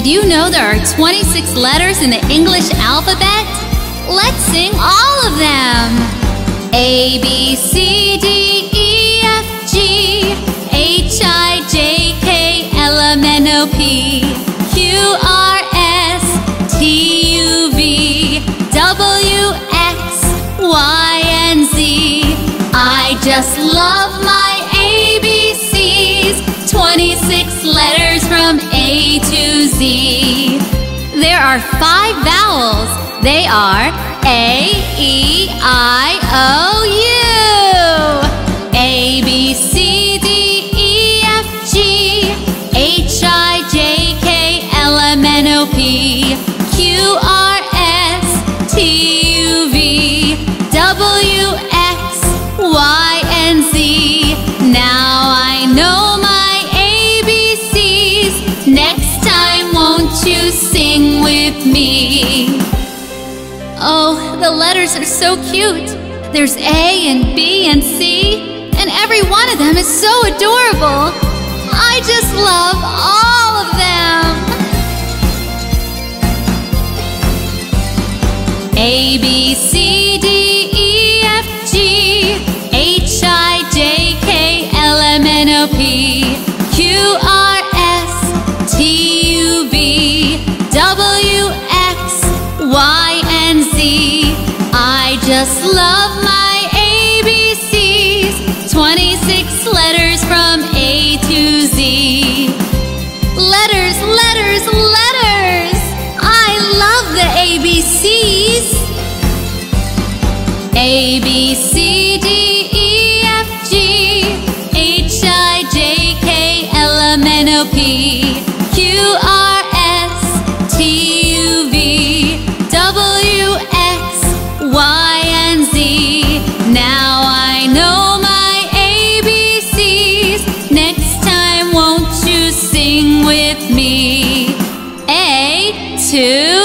Did you know there are 26 letters in the English alphabet? Let's sing all of them. A, B, C, D, E, F, G, H, I, J, K, L, M, N, O, P, Q, R, S, T, U, V, W, X, Y, and Z. I just love my ABCs, 26 letters from A to Z. There are 5 vowels. They are A, E, I, O, U. A, B, C, D, E, F, G, H, I, J, K, L, M, N, O, P, Q, R, S, T, U, V, W, X, Y, and Z. Now I know my ABCs. Next time, won't you sing with me? Oh, the letters are so cute. There's A and B and C, and every one of them is so adorable. I just love all of them. A, B, C, D, E, F, G, H, I, J, K, L, M, N, O, P, Q, R, S, T, U, V, W, X, Y, and Z. I just love my ABCs, 26 letters from A to Z. Letters, letters, letters! I love the ABCs. A, B, C, D, E, F, G, H, I, J, K, L, M, N, O, P, Q, R, S, T, U, V, W, X, Y, and Z. Now I know my ABCs. Next time, won't you sing with me? A, 2,